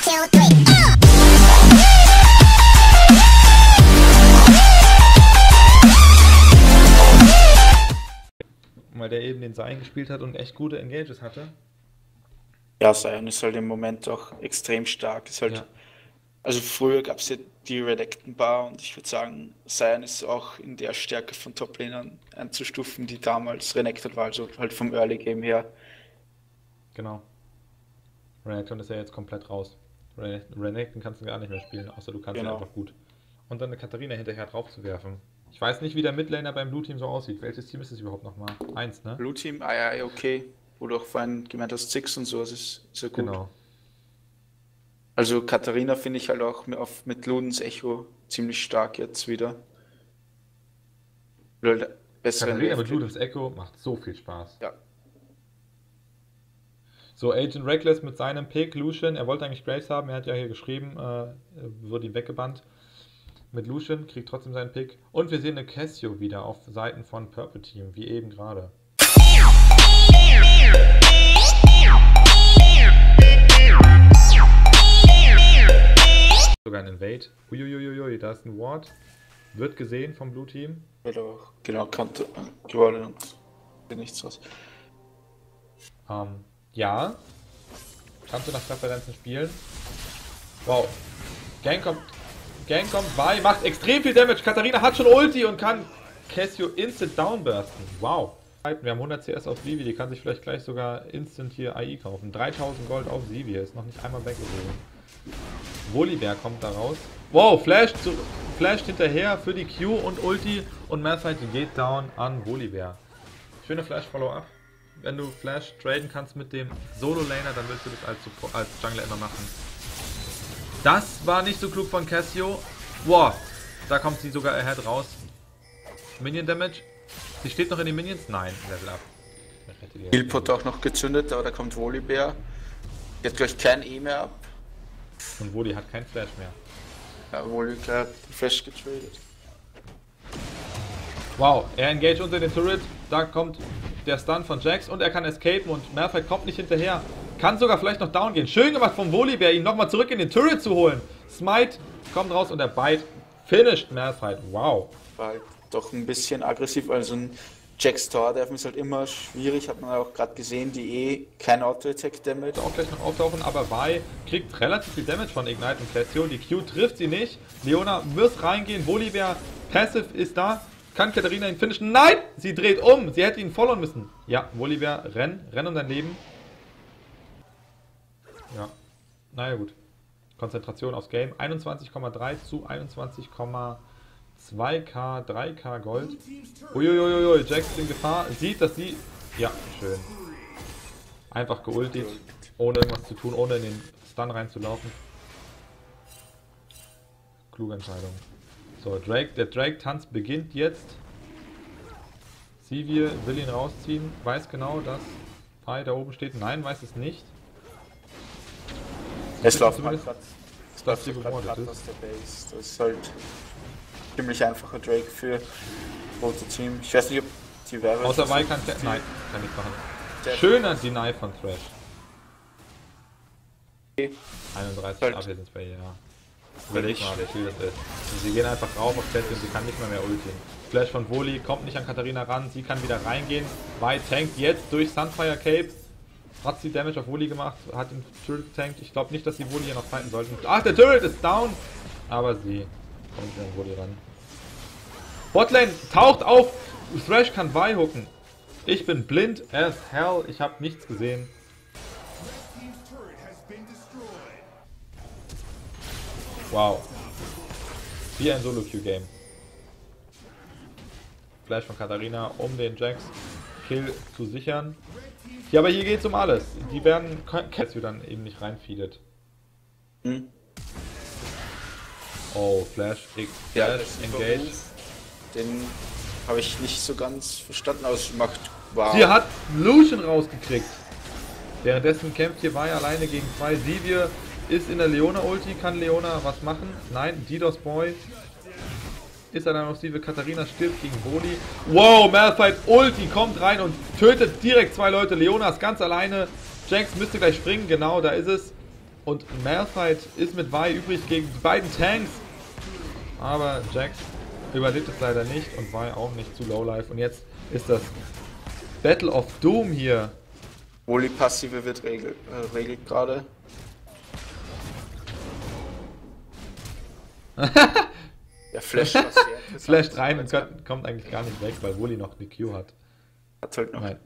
Weil der eben den Sein gespielt hat und echt gute Engages hatte. Ja, Sion ist halt im Moment auch extrem stark. Ist halt, Ja. also früher gab es ja die Redacted Bar und ich würde sagen, Sion ist auch in der Stärke von Top-Lanern einzustufen, die damals Renekton war, also halt vom Early Game her. Genau. Renekton ist ja jetzt komplett raus. Renekton kannst du gar nicht mehr spielen, außer du kannst ihn Genau. einfach gut. Und dann eine Katharina hinterher drauf zu werfen. Ich weiß nicht, wie der Midlaner beim Blue Team so aussieht. Welches Team ist es überhaupt nochmal? 1, ne? Blue Team, ja, okay. Wo du auch vorhin gemeint hast, Six und so, das ist sehr gut. Genau. Also Katharina finde ich halt auch mit Ludens Echo ziemlich stark jetzt wieder. Weil bessere Katharina mit Wave- Ludens Echo macht so viel Spaß. Ja, So, Agent Reckless mit seinem Pick, Lucian, er wollte eigentlich Graves haben, er hat ja hier geschrieben, wurde ihm weggebannt. Mit Lucian, kriegt trotzdem seinen Pick. Und wir sehen eine Cassio wieder auf Seiten von Purple Team, wie eben gerade. Sogar ein Invade. Uiuiuiui, da ist ein Ward. Wird gesehen vom Blue Team. wird auch genau Kante geworden und wird nichts raus. Ja. Kannst du nach Präferenzen spielen? Wow. Gang kommt bei, macht extrem viel Damage. Katharina hat schon Ulti und kann Cassio instant downbursten. Wow. Wir haben 100 CS auf Vivi, die kann sich vielleicht gleich sogar instant hier AI kaufen. 3000 Gold auf Vivi, ist noch nicht einmal weggewogen. Volibear kommt da raus. Wow, flasht hinterher für die Q und Ulti und Malphite geht down an Volibear. Schöne Flash-Follow-up. Wenn du Flash traden kannst mit dem Solo-Laner, dann willst du das als Jungler immer machen. Das war nicht so klug von Cassio. Wow, da kommt sie sogar ahead raus. Minion Damage. Sie steht noch in den Minions? Nein, Level up. Killpot auch noch gezündet, aber da kommt Volibear. Die hat gleich kein E mehr ab. Und Voli hat kein Flash mehr. Ja, Volibear hat Flash getradet. Wow, er engage unter den Turret. Da kommt der Stun von Jax und er kann escapen und Malphite kommt nicht hinterher. Kann sogar vielleicht noch down gehen. Schön gemacht vom Volibear, ihn nochmal zurück in den Turret zu holen. Smite kommt raus und der Bite finished Malphite. Wow. War halt doch ein bisschen aggressiv, also ein Jax Tower Defen ist halt immer schwierig, hat man auch gerade gesehen, die kein Auto-Attack-Damage. Auch gleich noch auftauchen, aber Vi kriegt relativ viel Damage von Ignite und Cassio. Die Q trifft sie nicht. Leona muss reingehen. Volibear Passive ist da. Kann Katharina ihn finishen? Nein! Sie dreht um. Sie hätte ihn followen müssen. Ja, Volibear, renn um dein Leben. Ja. Naja, gut. Konzentration aufs Game. 21,3 zu 21,2k, 3k Gold. Uiuiuiui, Jax ist in Gefahr. Sieht, dass sie... Ja, schön. Einfach geultet. Ohne irgendwas zu tun, ohne in den Stun reinzulaufen. Kluge Entscheidung. So, der Drake-Tanz beginnt jetzt. Sivir will ihn rausziehen, weiß genau, dass Pi da oben steht. Nein, weiß es nicht. Es läuft zumindest- grad Es läuft so hier grad gemordet aus der Base. Das ist halt ziemlich einfacher Drake für rote Team. Ich weiß nicht, ob die Werbe... Außer Vi kann... Nein, kann nicht machen. Der- Schöner Deny von Thresh. Okay. 31 Halt. Abwesenspray, ja. Überleg mal, wie viel das ist. Und sie gehen einfach rauf auf Zettel und sie kann nicht mehr ulten. Flash von Voli kommt nicht an Katharina ran, sie kann wieder reingehen. Vi tankt jetzt durch Sunfire Cape. Hat sie Damage auf Voli gemacht, hat den Turret getankt. Ich glaube nicht, dass sie Voli hier noch fighten sollten. Ach, der Turret ist down! Aber sie kommt nicht an Voli ran. Botlane taucht auf! Thresh kann Vi hooken. Ich bin blind as hell, ich habe nichts gesehen. Wow. Wie ein Solo-Q-Game. Flash von Katharina, um den Jax Kill zu sichern. Ja, aber hier geht's um alles. Die werden Cassio dann eben nicht reinfeedet. Hm? Oh, Flash, Ja, Flash, das ist Engage. Move. Den habe ich nicht so ganz verstanden, aber es macht... Wow. Sie hat Lucian rausgekriegt. Währenddessen kämpft hier Vi alleine gegen 2. Sivir ist in der Leona-Ulti. Kann Leona was machen? Nein, DDoS Boy ist eine massive. Katharina stirbt gegen Voli. Wow, Malphite Ulti kommt rein und tötet direkt 2 Leute. Leona ist ganz alleine. Jax müsste gleich springen. Genau, da ist es. Und Malphite ist mit Vi übrig gegen die beiden Tanks. Aber Jax überlebt es leider nicht und Vi auch nicht, zu Lowlife. Und jetzt ist das Battle of Doom hier. Wohl die Passive wird regelt gerade. Der Flash war sehr interessant. Flasht rein und kommt eigentlich gar nicht weg, weil Wooly noch eine Q hat. Hat halt noch. Nein.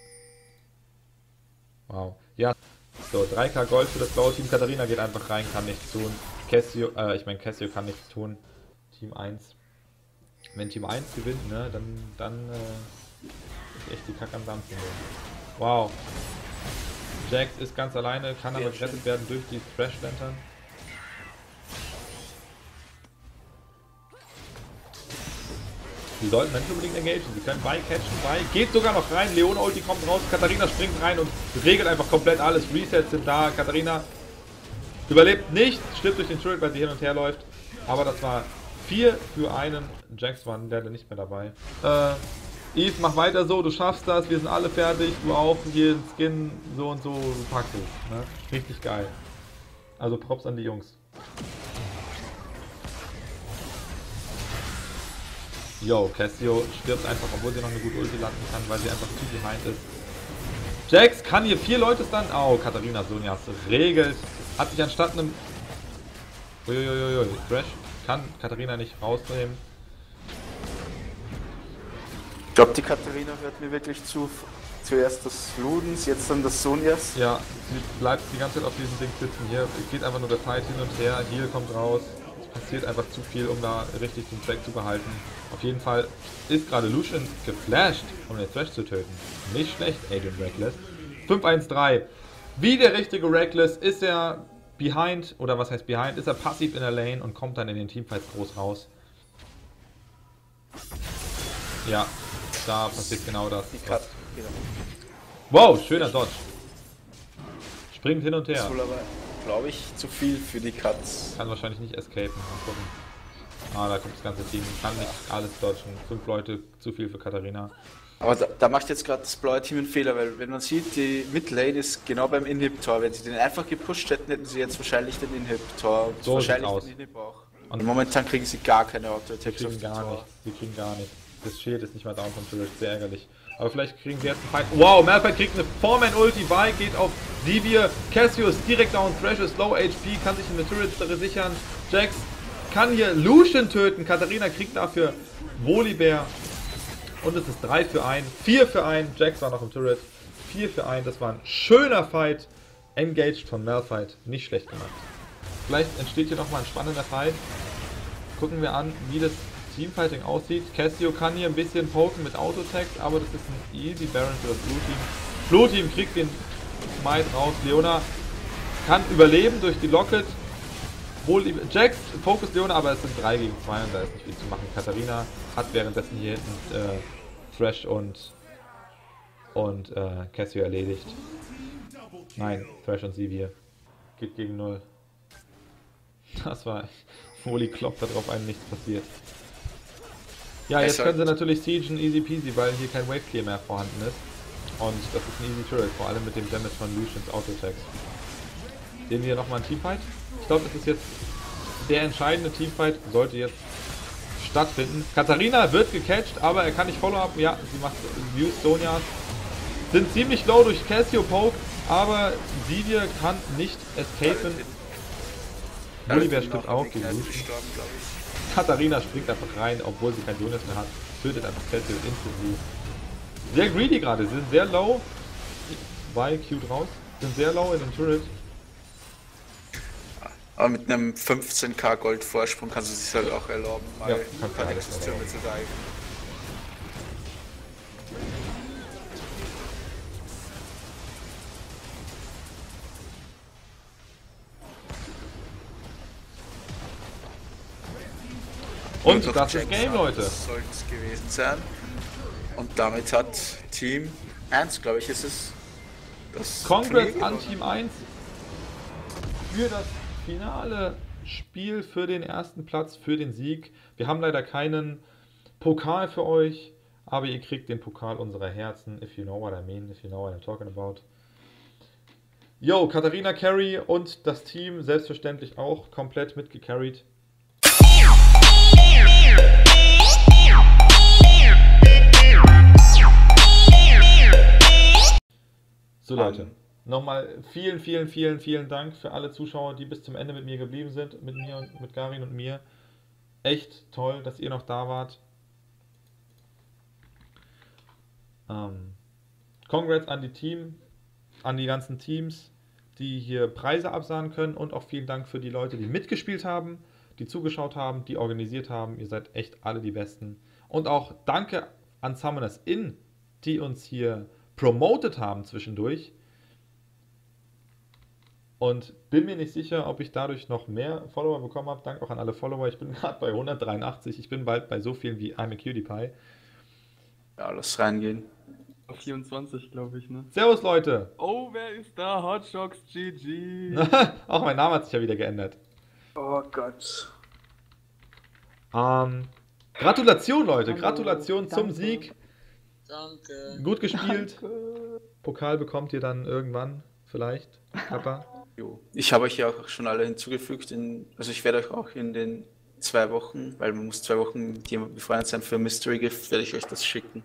Wow. Ja. So, 3k Gold für das blaue Team. Katharina geht einfach rein, kann nichts tun. Cassio kann nichts tun. Team 1. Wenn Team 1 gewinnt, ne, dann ist echt die Kacke am Dampfen. Wow. Jax ist ganz alleine, kann aber gerettet werden durch die Thrash Lantern. Die sollten nicht unbedingt engagen. Sie können Vi catchen. Vi geht sogar noch rein. Leona Ulti kommt raus. Katharina springt rein und regelt einfach komplett alles. Resets sind da. Katharina überlebt nicht. Stirbt durch den Turret, weil sie hin und her läuft. Aber das war 4 für einen. Jax war leider nicht mehr dabei. Eve, mach weiter so. Du schaffst das. Wir sind alle fertig. Du auch. Hier Skin so und so. Du packst es. Ne? Richtig geil. Also Props an die Jungs. Yo, Cassio stirbt einfach, obwohl sie noch eine gute Ulti landen kann, weil sie einfach zu behind ist. Jax kann hier 4 Leute stunnen. Oh, Katharina Sonjas regelt. Hat sich anstatt einem... Uiuiuiui, Thrash kann Katharina nicht rausnehmen. Ich glaube, die Katharina hört mir wirklich zu. Zuerst das Ludens, jetzt dann das Sonjas. Ja, sie bleibt die ganze Zeit auf diesem Ding sitzen. Hier geht einfach nur der Fight hin und her. Heal kommt raus. Es passiert einfach zu viel, um da richtig den Track zu behalten. Auf jeden Fall ist gerade Lucian geflasht, um den Thrash zu töten. Nicht schlecht, Adrian Reckless. 5-1-3. Wie der richtige Reckless ist er behind, oder was heißt behind, ist er passiv in der Lane und kommt dann in den Teamfights groß raus. Ja, da passiert genau das. Wow, schöner Dodge. Springt hin und her. Das ist wohl aber, glaube ich, zu viel für die Cuts. Kann wahrscheinlich nicht escapen. Mal gucken. Ah, da kommt das ganze Team. Kann nicht alles dodgen. 5 Leute, zu viel für Katharina. Aber da macht jetzt gerade das blaue Team einen Fehler, weil wenn man sieht, die Midlane ist genau beim Inhib-Tor. Wenn sie den einfach gepusht hätten, hätten sie jetzt wahrscheinlich den Inhib-Tor. So wahrscheinlich aus. den Inhib auch. Und momentan kriegen sie gar keine Auto-Attacks auf Sie die kriegen gar Tor. nichts. Sie kriegen gar nichts. Das Shield ist nicht mal down vom Turret. Sehr ärgerlich. Aber vielleicht kriegen sie jetzt einen Fight. Wow, Malphite kriegt eine 4-Man-Ulti. Vi geht auf Sivir. Cassio ist direkt down. Thrash ist low HP. Kann sich eine Turret sichern. Jax kann hier Lucian töten. Katharina kriegt dafür Volibear. Und es ist 3 für 1. 4 für 1. Jax war noch im Turret. 4 für 1. Das war ein schöner Fight. Engaged von Malphite. Nicht schlecht gemacht. Vielleicht entsteht hier nochmal ein spannender Fight. Gucken wir an, wie das Teamfighting aussieht. Cassio kann hier ein bisschen poken mit Auto-Attacks, aber das ist ein easy Baron für das Blue Team. Blue Team kriegt den Smite raus. Leona kann überleben durch die Locket. Jax focus Leona, aber es sind 3 gegen 2 und da ist nicht viel zu machen. Katharina hat währenddessen hier hinten Thrash und Cassio erledigt. Nein, Thrash und Sivir. Geht gegen 0. Das war... Woli klopft da drauf ein, nichts passiert. Ja, jetzt können sie natürlich siegen easy peasy, weil hier kein Wave Clear mehr vorhanden ist. Und das ist ein easy Turret, vor allem mit dem Damage von Lucians Auto-Attacks. Sehen wir hier nochmal einen Teamfight. Ich glaube, das ist jetzt der entscheidende Teamfight, sollte jetzt stattfinden. Katharina wird gecatcht, aber er kann nicht Follow-up. Ja, sie macht Use Sonjas. Sind ziemlich low durch Cassio Poke, aber Sivir kann nicht escapen. Volibear stirbt auch gegen Lucian. Katharina springt einfach rein, obwohl sie kein Jonas mehr hat. Tötet einfach Cassio instantly. Sehr greedy gerade, sie sind sehr low. Vi cute raus. Sind sehr low in dem Turret. Aber mit einem 15k Gold Vorsprung kannst du sich halt auch erlauben, mal Ja, ein paar Hextürme zu diven. Und das ist Game, Leute. Das sollte es gewesen sein. Und damit hat Team 1, glaube ich, ist es. Das Congrats an Team 1 für das finale Spiel, für den ersten Platz, für den Sieg. Wir haben leider keinen Pokal für euch, aber ihr kriegt den Pokal unserer Herzen. If you know what I mean, if you know what I'm talking about. Yo, Katharina Carry und das Team selbstverständlich auch komplett mitgecarried. So Leute, nochmal vielen Dank für alle Zuschauer, die bis zum Ende mit mir geblieben sind, mit mir und mit Garin und mir. Echt toll, dass ihr noch da wart. Congrats an die ganzen Teams, die hier Preise absahen können, und auch vielen Dank für die Leute, die mitgespielt haben, die zugeschaut haben, die organisiert haben. Ihr seid echt alle die Besten. Und auch danke an Summoners Inn, die uns hier promotet haben zwischendurch. Und bin mir nicht sicher, ob ich dadurch noch mehr Follower bekommen habe. Dank auch an alle Follower. Ich bin gerade bei 183. Ich bin bald bei so vielen wie I'm a Cutie Pie. Ja, lass reingehen. 24, glaube ich, ne? Servus, Leute! Oh, wer ist da? Hotshocks GG! Auch mein Name hat sich ja wieder geändert. Oh Gott. Gratulation, Leute! Hallo, Gratulation zum danke. Sieg! Danke. Gut gespielt. Danke. Pokal bekommt ihr dann irgendwann, vielleicht. Kappa. Jo. Ich habe euch ja auch schon alle hinzugefügt. Also ich werde euch auch in den 2 Wochen, weil man muss 2 Wochen mit jemandem befreundet sein für Mystery Gift, werde ich euch das schicken.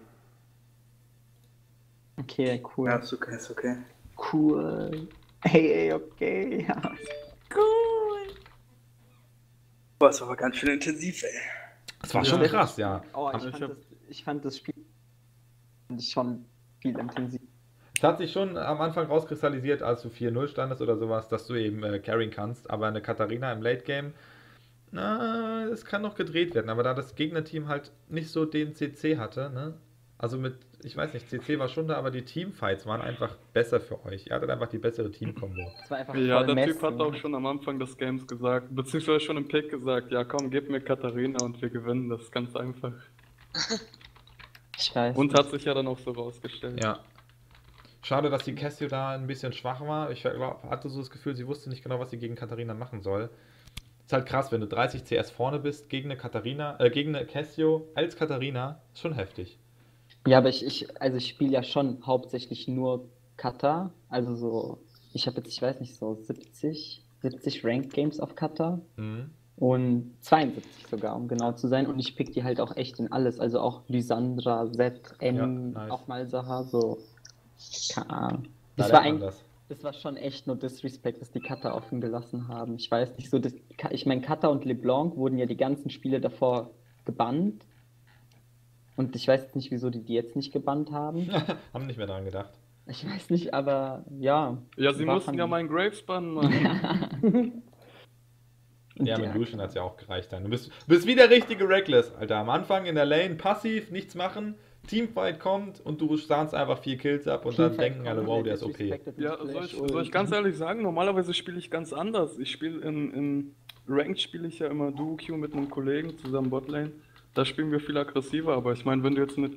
Okay, cool. Ja, ist okay, ist okay. Cool. Hey, okay. Ja. Boah, das war aber ganz schön intensiv, ey. Das war Ja. schon krass, ja. Oh, Also ich fand das Spiel schon viel intensiv. Es hat sich schon am Anfang rauskristallisiert, als du 4-0 standest oder sowas, dass du eben carryen kannst. Aber eine Katharina im Late Game, na, es kann noch gedreht werden. Aber da das Gegnerteam halt nicht so den CC hatte, ne? Also mit, ich weiß nicht, CC war schon da, aber die Teamfights waren einfach besser für euch. Ihr hattet einfach die bessere Teamkombo. Es war einfach Ja, voll der Typ messen. hat auch schon am Anfang des Games gesagt, beziehungsweise schon im Pick gesagt, ja komm, gib mir Katharina und wir gewinnen, das ist ganz einfach. Ich weiß. Und hat sich ja dann auch so rausgestellt. Ja. Schade, dass die Cassio da ein bisschen schwach war. Ich hatte so das Gefühl, sie wusste nicht genau, was sie gegen Katharina machen soll. Ist halt krass, wenn du 30 CS vorne bist gegen eine Cassio als Katharina, ist schon heftig. Ja, aber ich spiele ja schon hauptsächlich nur Kata. Also so, ich habe jetzt, ich weiß nicht, so 70 Ranked Games auf Kata. Mhm. Und 72 sogar, um genau zu sein. Und ich pick die halt auch echt in alles. Also auch Lysandra, Z, M, Ja, nice. auch Malzahar, so. Keine Ahnung. Da Das war lernt man eigentlich, das. das war schon echt nur Disrespect, dass die Kata offen gelassen haben. Ich weiß nicht, so ich meine, Kata und LeBlanc wurden ja die ganzen Spiele davor gebannt. Und ich weiß nicht, wieso die jetzt nicht gebannt haben. Haben nicht mehr daran gedacht. Ich weiß nicht, aber ja. Ja, sie War mussten von- ja meinen Graves bannen, Mann. Ja, mit Lucian hat es ja auch gereicht dann. Du bist wie der richtige Reckless, Alter. Am Anfang in der Lane passiv, nichts machen, Teamfight kommt und du sahnst einfach 4 Kills ab und dann denken alle, wow, der ist OP. Ja, soll ich ganz ehrlich sagen, normalerweise spiele ich ganz anders. Ich spiele in Ranked spiele ich ja immer Duo-Q mit einem Kollegen zusammen Botlane. Da spielen wir viel aggressiver, aber ich meine, wenn du jetzt mit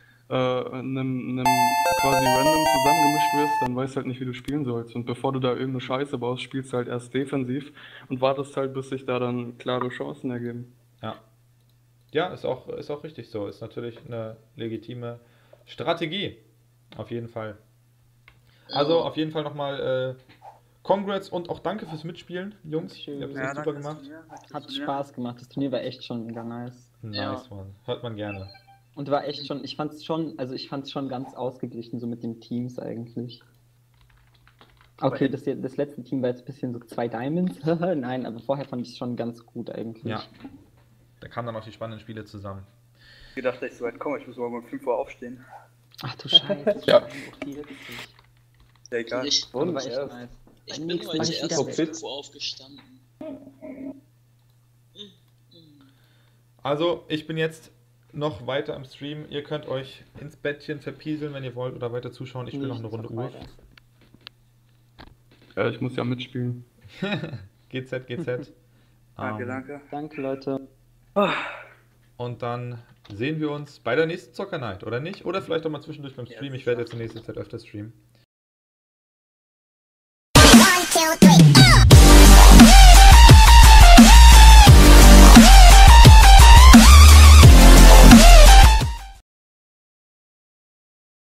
einem quasi random zusammengemischt wirst, dann weißt du halt nicht, wie du spielen sollst. Und bevor du da irgendeine Scheiße baust, spielst du halt erst defensiv und wartest halt, bis sich da dann klare Chancen ergeben. Ja. Ja, ist auch richtig so. Ist natürlich eine legitime Strategie. Auf jeden Fall. Also auf jeden Fall nochmal Congrats und auch danke fürs Mitspielen, Jungs. Dankeschön. Ihr habt es Ja, echt super danke, gemacht. Turnier, danke, Hat Turnier. Spaß gemacht. Das Turnier war echt schon mega nice. Nice, Mann. Hört man gerne. Und war echt schon, ich fand's schon ganz ausgeglichen, so mit den Teams eigentlich. Okay, das letzte Team war jetzt ein bisschen so 2 Diamonds. Nein, aber vorher fand ich es schon ganz gut eigentlich. Ja. Da kamen dann auch die spannenden Spiele zusammen. Ich gedacht, dass ich so weit komme, ich muss morgen um 5 Uhr aufstehen. Ach du Scheiße. Ja. Okay, witzig. Ja, egal. Ich, Aber war Und echt erst. nice. ich Beim bin nächsten heute Mal erst wieder um weg. 5 Uhr aufgestanden. Also, ich bin jetzt noch weiter am Stream. Ihr könnt euch ins Bettchen verpieseln, wenn ihr wollt, oder weiter zuschauen. Ich spiele noch eine Runde Urf. Ja, ich muss ja mitspielen. GZ. Danke, danke. Danke, Leute. Und dann sehen wir uns bei der nächsten Zocker Night, oder nicht? Oder vielleicht auch mal zwischendurch beim Stream. Ich werde jetzt in nächster Zeit öfter streamen.